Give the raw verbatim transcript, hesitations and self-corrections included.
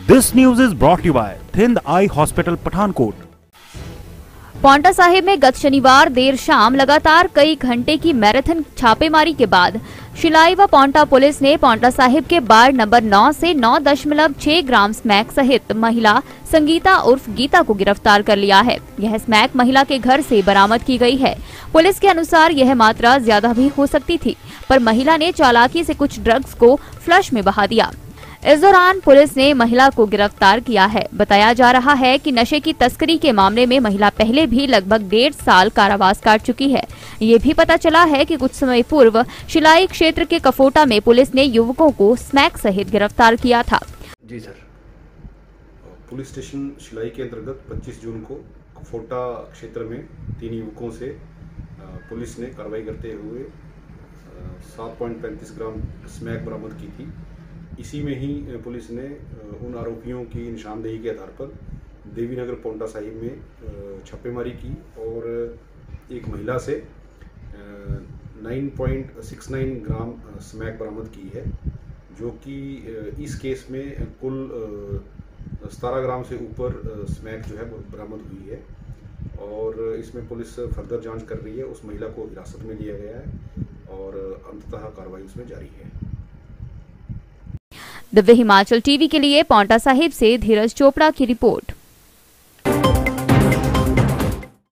This news is brought to you by Thind Eye Hospital, Pathankot. Paonta Sahib में गत शनिवार देर शाम लगातार कई घंटे की मैराथन छापेमारी के बाद शिलाई व पांवटा पुलिस ने पांवटा साहिब के बार नंबर नौ से नौ दशमलव छह ग्राम स्मैक सहित महिला संगीता उर्फ गीता को गिरफ्तार कर लिया है। यह स्मैक महिला के घर से बरामद की गई है। पुलिस के अनुसार यह मात्रा ज्यादा भी हो सकती थी, पर महिला ने चालाकी से कुछ ड्रग्स को फ्लश में बहा दिया। इस दौरान पुलिस ने महिला को गिरफ्तार किया है। बताया जा रहा है कि नशे की तस्करी के मामले में महिला पहले भी लगभग डेढ़ साल कारावास काट चुकी है। ये भी पता चला है कि कुछ समय पूर्व शिलाई क्षेत्र के कफोटा में पुलिस ने युवकों को स्मैक सहित गिरफ्तार किया था। जी सर, पुलिस स्टेशन शिलाई के अंतर्गत पच्चीस जून को कफोटा क्षेत्र में तीन युवकों से पुलिस ने कार्रवाई करते हुए सात पॉइंट पैंतीस ग्राम स्मैक बरामद की थी। इसी में ही पुलिस ने उन आरोपियों की निशानदेही के आधार पर देवीनगर पांवटा साहिब में छापेमारी की और एक महिला से नौ पॉइंट छह नौ ग्राम स्मैक बरामद की है, जो कि इस केस में कुल सत्रह ग्राम से ऊपर स्मैक जो है बरामद हुई है और इसमें पुलिस फर्दर जांच कर रही है। उस महिला को हिरासत में लिया गया है और अंततः कार्रवाई उसमें जारी है। दिव्य हिमाचल टीवी के लिए पांवटा साहिब से धीरज चोपड़ा की रिपोर्ट।